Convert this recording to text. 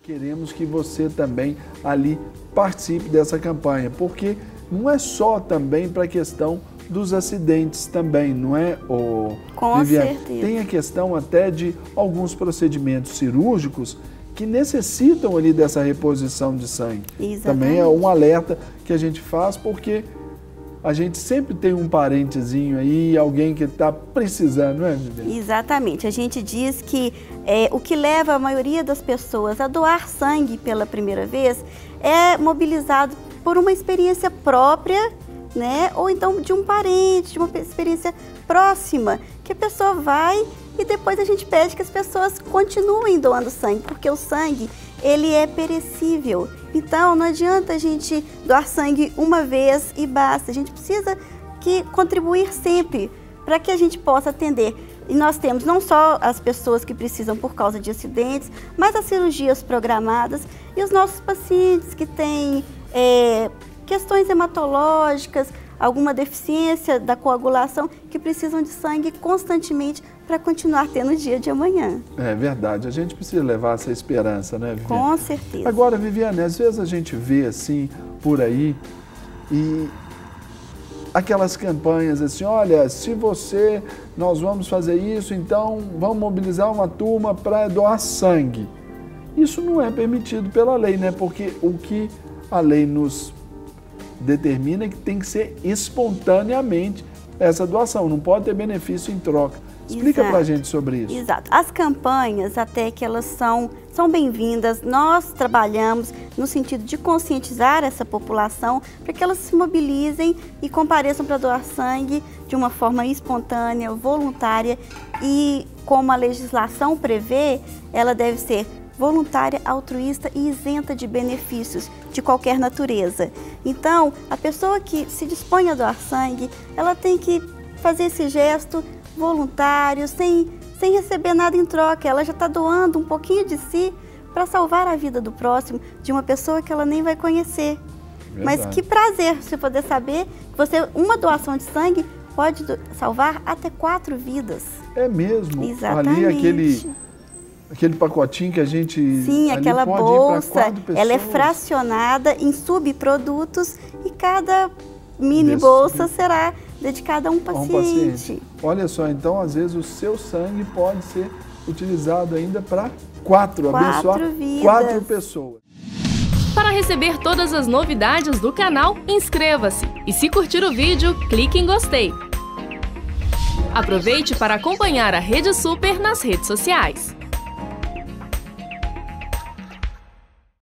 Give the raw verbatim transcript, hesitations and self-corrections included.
Queremos que você também ali participe dessa campanha, porque não é só também para a questão dos acidentes também, não é, ô, Com Viviane? certeza. Tem a questão até de alguns procedimentos cirúrgicos que necessitam ali dessa reposição de sangue. Exatamente. Também é um alerta que a gente faz, porque a gente sempre tem um parentezinho aí, alguém que está precisando, não é, Viviane? Exatamente. A gente diz que é, o que leva a maioria das pessoas a doar sangue pela primeira vez é mobilizado por uma experiência própria, né? Ou então de um parente, de uma experiência próxima, que a pessoa vai e depois a gente pede que as pessoas continuem doando sangue, porque o sangue, ele é perecível. Então, não adianta a gente doar sangue uma vez e basta. A gente precisa que contribuir sempre para que a gente possa atender. E nós temos não só as pessoas que precisam por causa de acidentes, mas as cirurgias programadas e os nossos pacientes que têm é, questões hematológicas, alguma deficiência da coagulação, que precisam de sangue constantemente para continuar tendo o dia de amanhã. É verdade, a gente precisa levar essa esperança, né, Viviane? Com certeza. Agora, Viviane, às vezes a gente vê assim, por aí, e aquelas campanhas assim, olha, se você, nós vamos fazer isso, então vamos mobilizar uma turma para doar sangue. Isso não é permitido pela lei, né? Porque o que a lei nos determina que tem que ser espontaneamente essa doação, não pode ter benefício em troca. Explica para a gente sobre isso. Exato. As campanhas, até que elas são, são bem-vindas, nós trabalhamos no sentido de conscientizar essa população para que elas se mobilizem e compareçam para doar sangue de uma forma espontânea, voluntária e, como a legislação prevê, ela deve ser voluntária, altruísta e isenta de benefícios de qualquer natureza. Então, a pessoa que se dispõe a doar sangue, ela tem que fazer esse gesto voluntário, sem, sem receber nada em troca. Ela já está doando um pouquinho de si para salvar a vida do próximo, de uma pessoa que ela nem vai conhecer. Verdade. Mas que prazer você poder saber que você, uma doação de sangue pode salvar até quatro vidas. É mesmo? Exatamente. Ali aquele... Aquele pacotinho que a gente... Sim, aquela pode bolsa, ela é fracionada em subprodutos e cada mini Desse... bolsa será dedicada a um paciente. um paciente. Olha só, então às vezes o seu sangue pode ser utilizado ainda para quatro, quatro abençoar vidas. quatro pessoas. Para receber todas as novidades do canal, inscreva-se e se curtir o vídeo, clique em gostei. Aproveite para acompanhar a Rede Super nas redes sociais.